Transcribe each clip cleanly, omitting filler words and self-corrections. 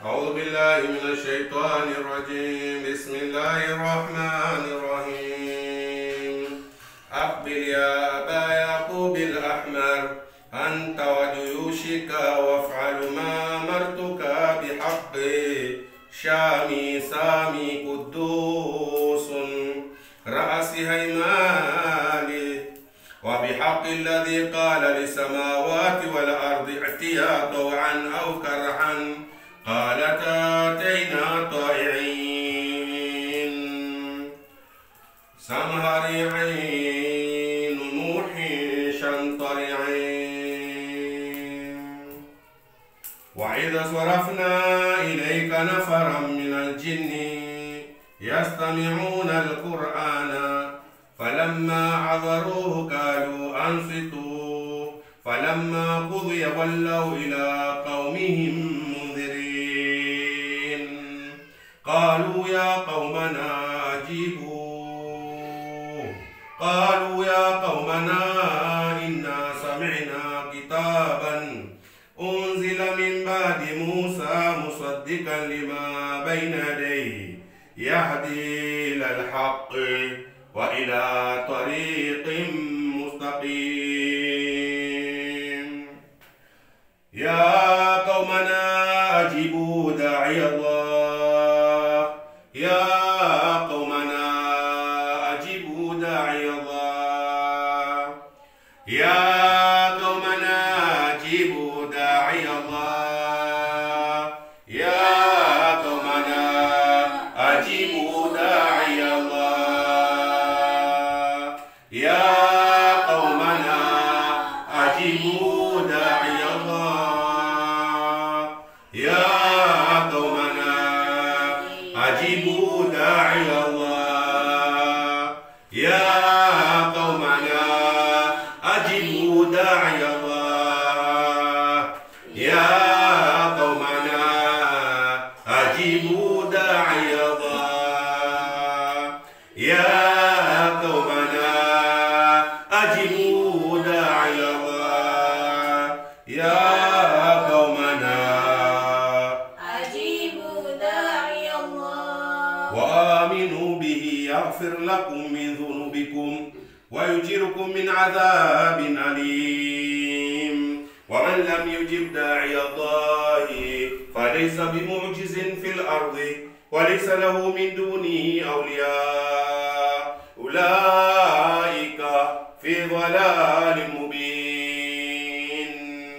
أعوذ بالله من الشيطان الرجيم. بسم الله الرحمن الرحيم. أقبل يا أبا يعقوب الأحمر أنت وجيوشك وافعل ما أمرتك بحق شامي سامي قدوس رأس هيمالي وبحق الذي قال للسماوات والأرض ائتيا طوعا أو كرها قالتا أتينا طائعين. سمهري عين نوح شنطر عين. وإذا صرفنا إليك نفرا من الجن يستمعون القرآن فلما حضروه قالوا أنصتوا فلما قضي ولوا إلى قومهم منذرين. قالوا يا قومنا إنا سمعنا كتابا أنزل من بعد موسى مصدقا لما بين يديه يهدي إلى الحق وإلى طريق مستقيم. يا قومنا أجيبوا داعي الله. يا قومنا أجيبوا داعي الله. يا قومنا أجيبوا داعي الله. يا قومنا أجيبوا داعي الله. يا قومنا أجيبوا داعي الله. يا قومنا أجيبوا داعي الله. يا قومنا أجيبوا داعي الله. يا قومنا أجيبوا داعي الله. يا قومنا أجيبوا داعي الله. يا قومنا أجيبوا داعي الله. وآمنوا به يغفر لكم من ذنوبكم ويجركم من عذاب أليم. ومن لم يجب داعي الله فليس بمعجز في الأرض وليس له من دونه أولياء أولئك في ضلال مبين.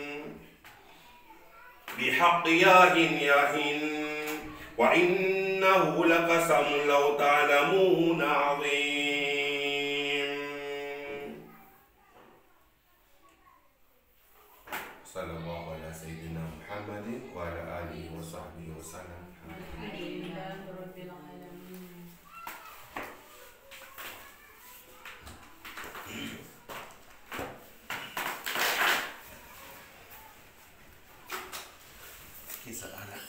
بحق ياهن وإنه لقسم لو تعلمون عظيم. صلى الله على سيدنا محمد وعلى آله وصحبه وسلم. الحمد لله رب العالمين. Kisah anak.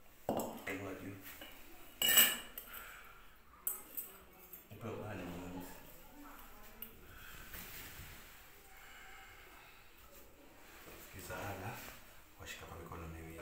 Washika mikono miwili.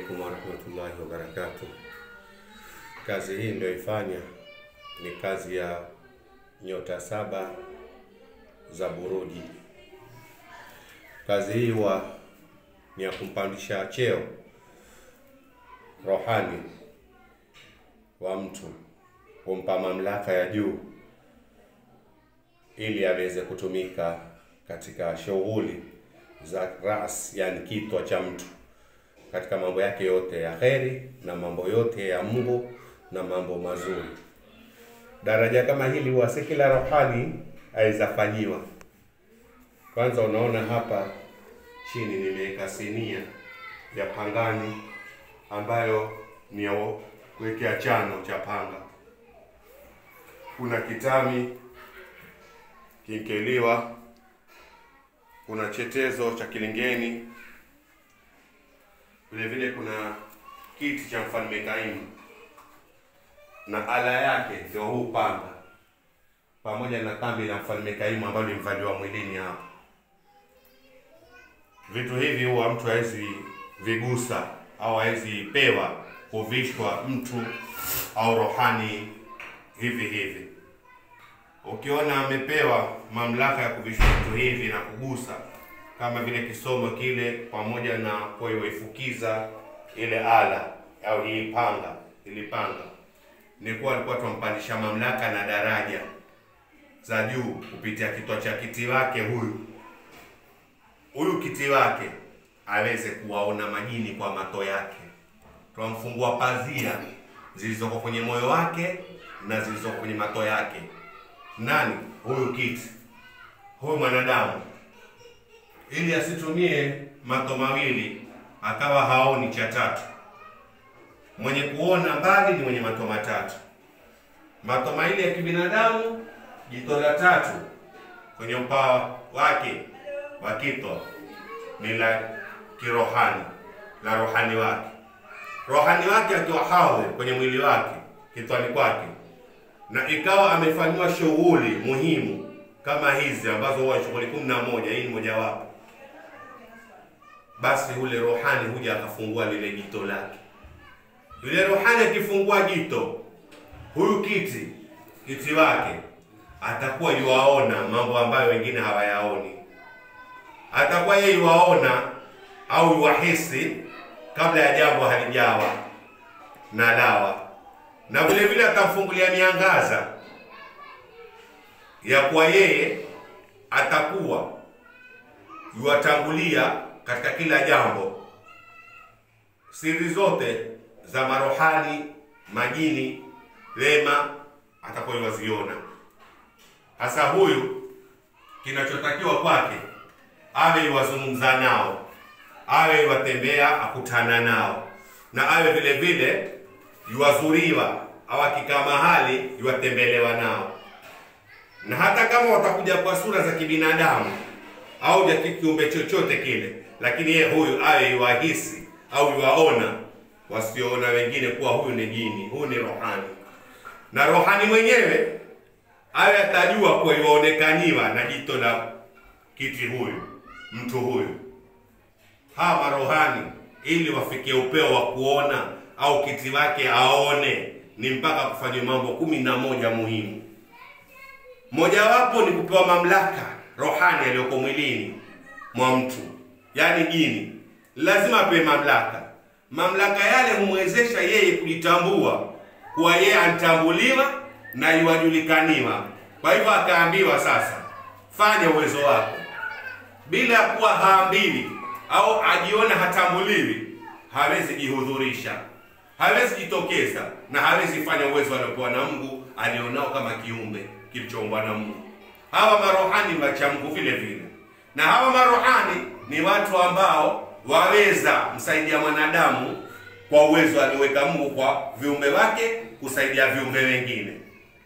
alaikum warahmatullahi wabarakatuh. Kazi hii niliyoifanya ni kazi ya nyota 7 za buruji. Kazi hii ni ya kumpandisha cheo rohani wa mtu, kumpa mamlaka ya juu ili aweze kutumika katika shughuli za ras, yani kitwa cha mtu, katika mambo yake yote ya kheri na mambo yote ya Mungu na mambo mazuri. Daraja kama hili huwa si kila rohani aizafanyiwa. Kwanza unaona hapa chini nimeweka sinia ya pangani ambayo ni ya kuwekea chano cha panga. Kuna kitami kinkeliwa, kuna chetezo cha kilingeni, vile vile kuna kiti cha mfalme Kaimu na ala yake ndio huu panga, pamoja na kambi la mfalme Kaimu ambalo limvaliwa mwilini hapa. Vitu hivi huwa mtu hawezi vigusa au hawezi pewa kuvishwa mtu au rohani hivi hivi. Ukiona amepewa mamlaka ya kuvishwa mtu hivi na kugusa, kama vile kisomo kile pamoja na kuifukiza ile ala au hii panga, ili panga alikuwa tumpandisha mamlaka na daraja za juu kupitia kitwa cha kiti wake. Huyu kiti wake aweze kuwaona majini kwa mato yake. Tunamfungua pazia zilizoko kwenye moyo wake na zilizoko kwenye mato yake. Nani huyu kiti? Huyu mwanadamu, ili asitumie mato mawili akawa haoni cha tatu. Mwenye kuona mbali ni mwenye mato matatu. Mato mawili ya kibinadamu, jito la tatu kwenye upaa wake wa kitwa ni la kirohani, la rohani wake. Rohani wake akiwa hawe kwenye mwili wake, kitwani kwake, na ikawa amefanywa shughuli muhimu kama hizi ambazo huwa shughuli 11, hii ni moja wapo, basi ule rohani huja akafungua lile jito lake. Yule rohani akifungua jito, huyu kiti wake atakuwa yuwaona mambo ambayo wengine hawayaoni. Atakuwa yeye yuwaona au yuwahisi kabla ya jambo halijawa na dawa, na vile vile atamfungulia miangaza ya kuwa yeye atakuwa yuwatangulia katika kila jambo. Siri zote za marohani, majini, wema atakuwa yuwaziona. Hasa huyu kinachotakiwa kwake awe yuwazungumza nao, awe yuwatembea akutana nao, na awe vile vile yuwazuriwa au akikaa mahali yuwatembelewa nao. Na hata kama watakuja kwa sura za kibinadamu au ya kiumbe chochote kile, lakini yeye huyu awe yuwahisi au yuwaona wasioona wengine kuwa huyu ni jini, huyu ni rohani. Na rohani mwenyewe awe atajua kwa yuonekaniwa na jito la kiti huyu, mtu huyu. Hawa marohani ili wafikie upeo wa kuona au kiti wake aone, ni mpaka kufanywa mambo 11 muhimu. Mojawapo ni kupewa mamlaka rohani aliyoko mwilini mwa mtu, yani jini. Lazima apewe mamlaka. Mamlaka yale humwezesha yeye kujitambua kuwa yeye anatambuliwa na yuwajulikaniwa. Kwa hivyo akaambiwa sasa, fanya uwezo wako. Bila kuwa haambiwi au ajiona hatambuliwi, hawezi jihudhurisha, hawezi jitokeza, na hawezi fanya uwezo aliopewa na Mungu alionao kama kiumbe kilichoumbwa na Mungu. Hawa marohani wacha Mungu vile vile, na hawa marohani ni watu ambao waweza msaidia mwanadamu kwa uwezo alioweka Mungu kwa viumbe wake kusaidia viumbe wengine.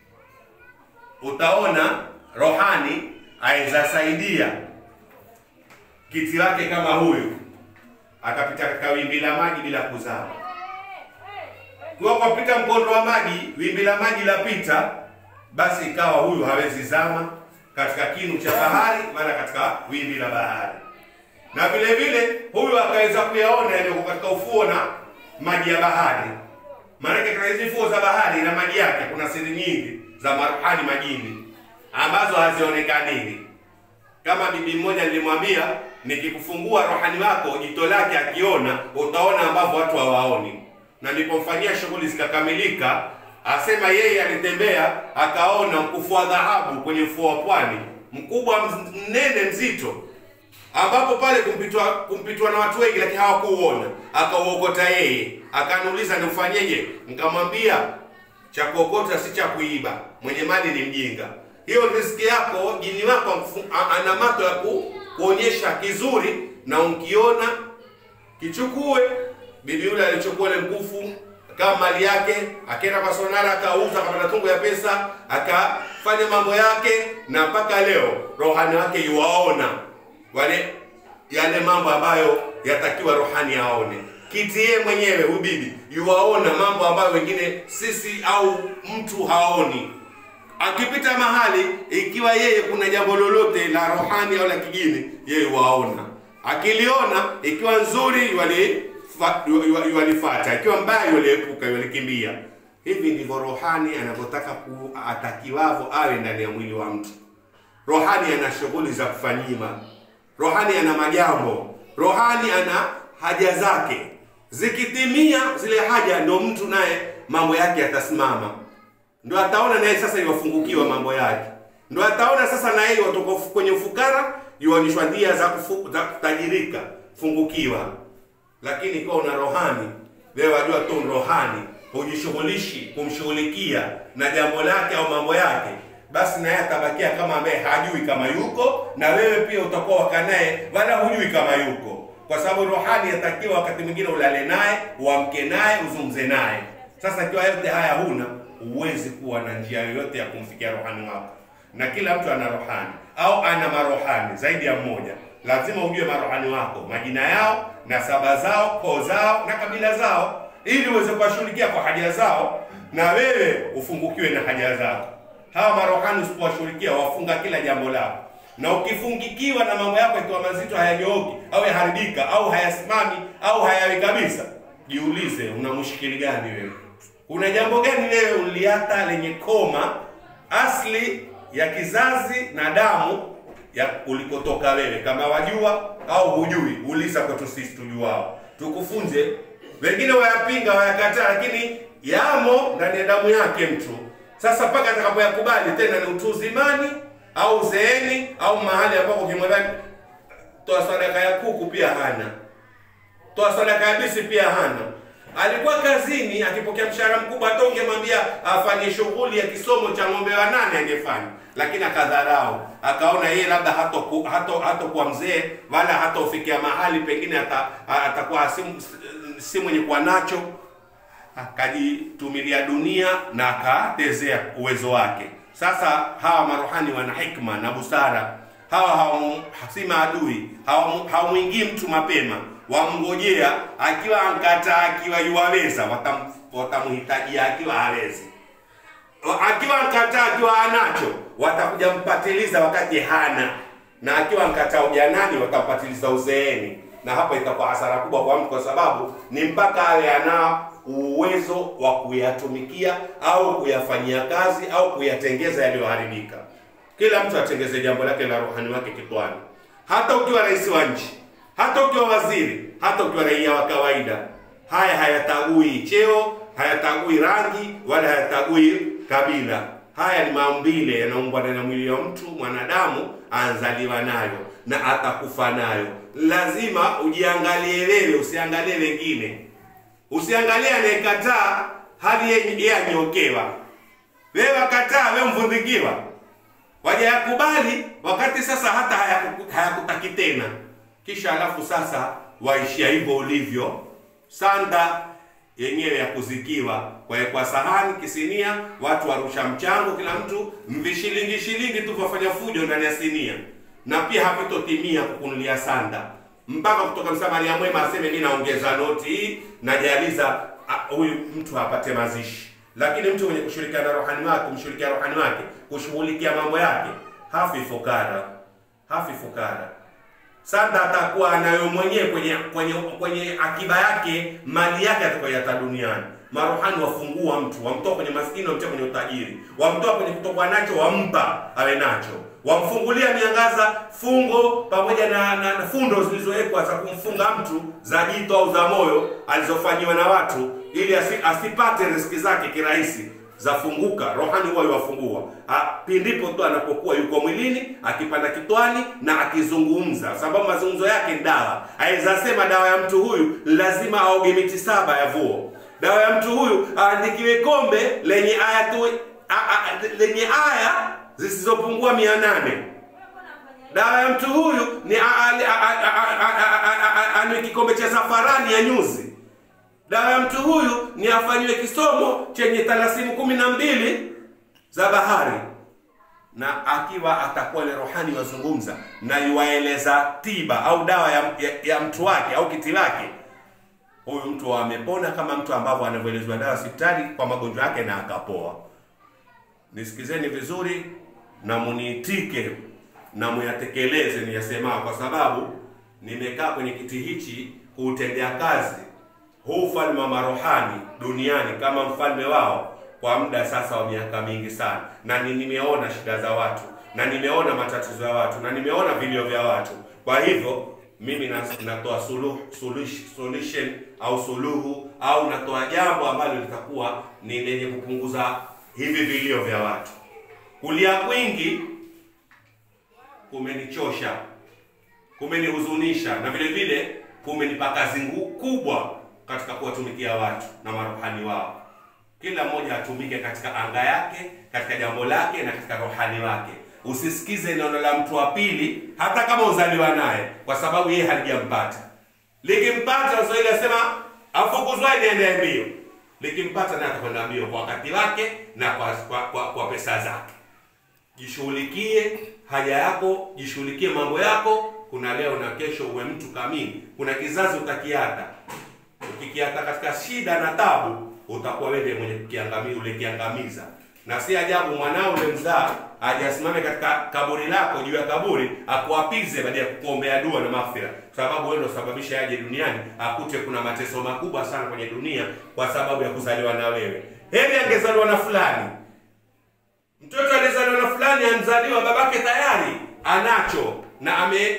Utaona rohani aweza saidia kiti wake kama huyu akapita katika wimbi la maji bila kuzama. Kwa kupita mkondo wa maji, wimbi la maji lapita, basi ikawa huyu hawezi zama katika kinu cha bahari wala katika wimbi la bahari. Na vile vile huyu akaweza kuyaona yale katika ufuo na maji ya bahari. Maana katika hizi fuo za bahari na maji yake kuna siri nyingi za maruhani majini ambazo hazionekani. Kama bibi mmoja nilimwambia, nikikufungua rohani wako jito lake akiona, utaona ambavyo watu hawaoni. Na nilipomfanyia shughuli zikakamilika, asema yeye alitembea akaona mkufu wa dhahabu kwenye ufuo wa pwani, mkubwa mnene mzito, ambapo pale kumpitwa na watu wengi, lakini hawakuuona. Akauokota yeye, akaniuliza niufanyeje? Nikamwambia cha kuokota si cha kuiba, mwenye mali ni mjinga. Hiyo riziki yako, jini wako ana macho ya kuonyesha kizuri, na unkiona kichukue. Bibi yule alichukua ile mkufu kama mali yake, akaenda kwa sonara akauza, akapata tungu ya pesa, akafanya mambo yake, na mpaka leo rohani wake yuwaona yale mambo ambayo yatakiwa rohani aone. Kitie mwenyewe huyu bibi yuwaona mambo ambayo wengine sisi au mtu haoni. Akipita mahali, ikiwa yeye kuna jambo lolote la rohani au la kijini, yeye waona. Akiliona ikiwa nzuri yualifuata, ikiwa mbaya yualiepuka, yualikimbia. Hivi ndivyo rohani anavyotaka atakiwavo awe ndani ya mwili wa mtu. Rohani ana shughuli za kufanyima, rohani ana majambo, rohani ana haja zake. Zikitimia zile haja, ndo mtu naye mambo yake yatasimama. Ndo ataona naye sasa yuwafungukiwa mambo yake. Ndo ataona sasa naye yuwatoka kwenye ufukara, yuonyeshwa njia za kutajirika, fungukiwa. Lakini kwa una rohani, wewe wajua tu rohani, hujishughulishi kumshughulikia na jambo lake au mambo yake, basi naye atabakia kama ambaye hajui kama yuko, na wewe pia utakuwa wakanaye wala hujui kama yuko. Kwa sababu rohani yatakiwa wakati mwingine ulale naye, uamke naye, uzungumze naye. Sasa ikiwa yote haya huna, huwezi kuwa na njia yoyote ya kumfikia rohani wako. Na kila mtu ana rohani au ana marohani zaidi ya mmoja. Lazima ujue marohani wako, majina yao, nasaba zao, koo zao na kabila zao, ili uweze kuwashughulikia kwa haja zao na wewe ufungukiwe na haja zako. Hawa marohani usipowashughulikia, wafunga kila jambo lao. Na ukifungikiwa na mambo yako ikiwa mazito, hayanyooki au yaharibika au hayasimami au hayawi kabisa, jiulize una mushkili gani wewe? Kuna jambo gani wewe uliata lenye koma asli ya kizazi na damu ya ulikotoka wewe? Kama wajua au hujui, uliza kwetu sisi tujuao, tukufunze. Wengine wayapinga, wayakataa, lakini yamo ndani ya damu yake mtu. Sasa mpaka atakapoyakubali tena, ni utu uzimani au uzeeni au mahali ambapo kimwambia toa sadaka ya kuku pia hana, toa sadaka ya bisi pia hana. Alikuwa kazini akipokea mshahara mkubwa, hata ungemwambia afanye shughuli ya kisomo cha ng'ombe wa nane angefanya, lakini akadharau. Akaona yeye labda hatakuwa mzee wala hata ufikia mahali pengine atakuwa si mwenye kuwa nacho, akajitumilia dunia na akatezea uwezo wake. Sasa hawa marohani wana hikma na busara. Hawa si maadui, hawamwingii mtu mapema, wamngojea akiwa ankata, akiwa yuwaweza watamhitajia, akiwa hawezi, akiwa ankata, akiwa anacho watakuja mpatiliza wakati hana, na akiwa ankata ujanani watampatiliza uzeeni. Na hapa itakuwa hasara kubwa kwa mtu, kwa sababu ni mpaka awe ana uwezo wa kuyatumikia au kuyafanyia kazi au kuyatengeza yaliyoharibika. Kila mtu atengeze jambo lake la rohani wake kitwani. Hata ukiwa rais wa nchi, hata ukiwa waziri, hata ukiwa raia wa kawaida, haya hayatagui cheo, hayatagui rangi, wala hayatagui kabila. Haya ni maumbile yanaumbwa na mwili wa mtu. Mwanadamu anzaliwa nayo na atakufa nayo. Lazima ujiangalie wewe, usiangalie wengine. Usiangalie anayekataa hadi yeye anyokewa. Wewe akataa, wewe mvundikiwa. Waje yakubali wakati sasa hata hayakutaki tena. Kisha alafu sasa waishia hivyo ulivyo. Sanda yenyewe ya kuzikiwa kwa sahani kisinia, watu warusha mchango, kila mtu mvishilingi tu wafanya fujo ndani ya sinia. Na pia hapitotimia kukunulia sanda. Mpaka kutoka msamaria mwema aseme mimi naongeza noti hii, najaliza huyu mtu apate mazishi. Lakini mtu mwenye kushirikiana na rohani wake, kumshirikia rohani wake, kushughulikia mambo yake, hafi fukara. Sasa atakuwa anayo mwenyewe kwenye akiba yake, mali yake atakayoyata duniani. Maruhani wafungua mtu, wamtoa kwenye maskini, wamtia kwenye utajiri, wamtoa kwenye kutokuwa nacho, wampa awe nacho, wamfungulia miangaza fungo pamoja na fundo zilizowekwa za kumfunga mtu za jito au za moyo alizofanyiwa na watu, ili asipate riziki zake kirahisi, zafunguka. Rohani huwa yuwafungua pindipo tu anapokuwa yuko mwilini, akipanda kitwani na akizungumza, sababu mazungumzo yake ni dawa. Aweza sema dawa ya mtu huyu lazima aoge miti 7 ya vuo. Dawa ya mtu huyu aandikiwe kombe lenye aya lenye aya zisizopungua 800. Dawa ya mtu huyu ni anywe kikombe cha safarani ya nyuzi. Dawa ya mtu huyu ni afanywe kisomo chenye talasimu 12 za bahari. Na akiwa atakuwa ni rohani wazungumza na yuwaeleza tiba au dawa ya mtu wake au kiti lake, huyu mtu amepona kama mtu ambavyo anavyoelezwa dawa hospitali kwa magonjwa yake na akapoa. Nisikizeni vizuri na muniitike na muyatekeleze niyasemao, kwa sababu nimekaa kwenye kiti hichi kuutendea kazi huu ufalme wa marohani duniani kama mfalme wao kwa muda sasa wa miaka mingi sana, na nimeona shida za watu, na nimeona matatizo ya watu, na nimeona vilio vya watu. Kwa hivyo mimi natoa solution au suluhu, au natoa jambo ambalo litakuwa ni lenye kupunguza hivi vilio vya watu. Kulia kwingi kumenichosha, kumenihuzunisha, na vile vile kumenipa kazi kubwa katika kuwatumikia watu na marohani wao. Kila mmoja atumike katika anga yake, katika jambo lake na katika rohani wake. Usisikize neno la mtu wa pili hata kama uzaliwa naye, kwa sababu yeye halijampata. Likimpata Waswahili asema afukuzwaye niende mbio. Likimpata naye atakwenda mbio kwa wakati wake na kwa pesa zake. Jishughulikie haja yako, jishughulikie mambo yako. Kuna leo na kesho uwe mtu kamili. Kuna kizazi utakiata. Ukikiata katika shida na tabu, utakuwa wewe mwenye kukiangamiza. Na si ajabu mwanao ule mzaa ajasimame katika kaburi lako, juu ya kaburi akuapize baada ya kukuombea dua na maghfira, sababu wewe ndio sababisha aje duniani, akute kuna mateso makubwa sana kwenye dunia kwa sababu ya kuzaliwa na wewe. Heri angezaliwa na fulani. Mtoto alizaliwa na fulani, anzaliwa babake tayari anacho na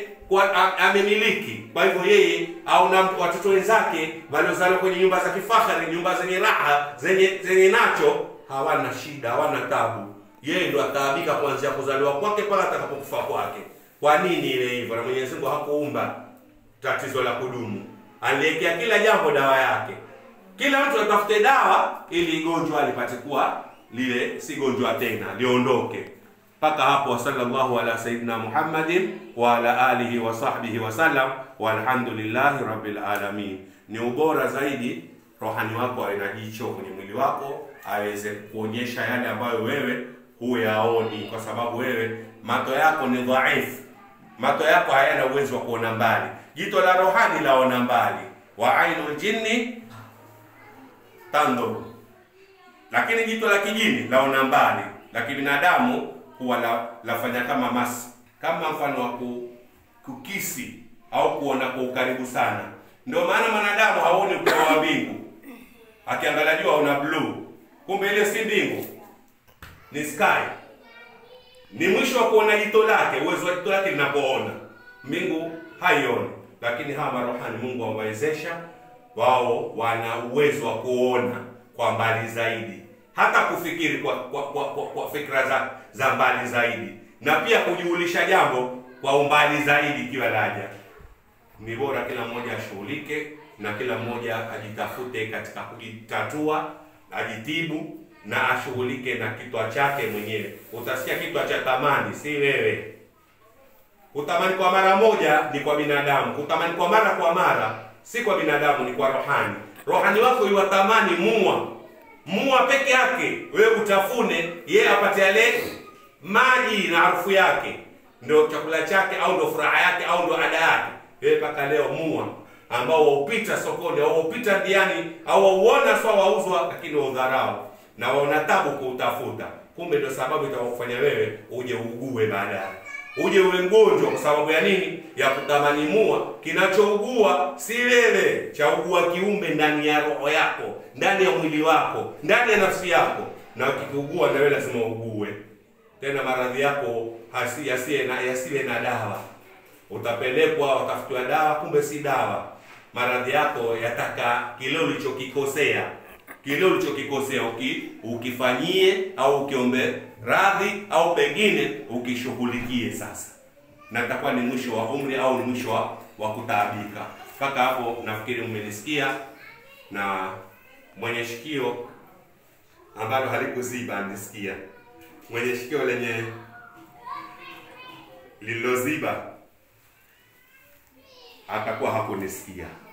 amemiliki. Kwa hivyo yeye au na watoto wenzake waliozaliwa kwenye nyumba za kifahari, nyumba zenye raha, zenye nacho, hawana shida, hawana tabu. Yeye ndo ataabika kuanzia kuzaliwa kwake mpaka atakapokufa kwake. Kwa nini ile hivyo? Na Mwenyezi Mungu hakuumba tatizo la kudumu. Aliwekea kila jambo dawa yake. Kila mtu atafute dawa ili gonjwa lipate kuwa lile si gonjwa tena, liondoke. Paka hapo. Sallallahu ala sayyidina Muhammadin wa ala alihi wa sahbihi wa sallam, walhamdulillahi rabbil alamin. Ni ubora zaidi rohani wako awe na jicho kwenye mwili wako, aweze kuonyesha yale ambayo wewe huyaoni, kwa sababu wewe macho yako ni dhaifu. Macho yako hayana uwezo wa kuona mbali. Jito la rohani laona mbali. Wa ainul jinni tanzur, lakini jito la kijini laona mbali. Lakini binadamu huwa lafanya kama mfano wa kukisi au kuona kwa ukaribu sana. Ndio maana mwanadamu haoni upeo wa mbingu. Akiangalia jua una blue, kumbe ile si mbingu, ni sky. Ni mwisho wa kuona jito lake, uwezo wa jito lake linapoona. Mbingu haioni. Lakini hawa marohani Mungu awawezesha, wao wana uwezo wa kuona kwa mbali zaidi, hata kufikiri kwa fikra za mbali zaidi, na pia kujulisha jambo kwa umbali zaidi ikiwa laja. Ni bora kila mmoja ashughulike na kila mmoja ajitafute katika kujitatua, ajitibu na ashughulike na kitwa chake mwenyewe. Utasikia kitwa cha tamani, si wewe. Kutamani kwa mara moja ni kwa binadamu, kutamani kwa mara si kwa binadamu, ni kwa rohani. Rohani wako yuwatamani mua peke yake, wewe utafune, yeye apate yale maji na harufu yake, ndio chakula chake au ndio furaha yake au ndio ada yake. Wewe paka leo ambao waupita sokoni au waupita ndiani au wauona sawa wauzwa, lakini udharau na waona tabu kuutafuta. Kumbe ndio sababu itakufanya wewe uje ugue baadaye. uje uwe mgonjwa. Kwa sababu ya nini? Ya kutamani mua. Kinachougua si wewe, chaugua kiumbe ndani ya roho yako, ndani ya mwili wako, ndani ya nafsi yako. Na ukikuugua na wewe lazima ugue. Tena maradhi yako yasiwe na dawa. Utapelekwa utafutiwa dawa, kumbe si dawa. Maradhi yako yataka kile ulichokikosea. Kile ulichokikosea ukifanyie au ukiombe radhi au pengine ukishughulikie sasa. Na itakuwa ni mwisho wa umri au ni mwisho wa kutaabika. Mpaka hapo nafikiri mmenisikia, na mwenye shikio ambalo halikuziba anisikia. Mwenye shikio lenye lililoziba atakuwa hakunisikia.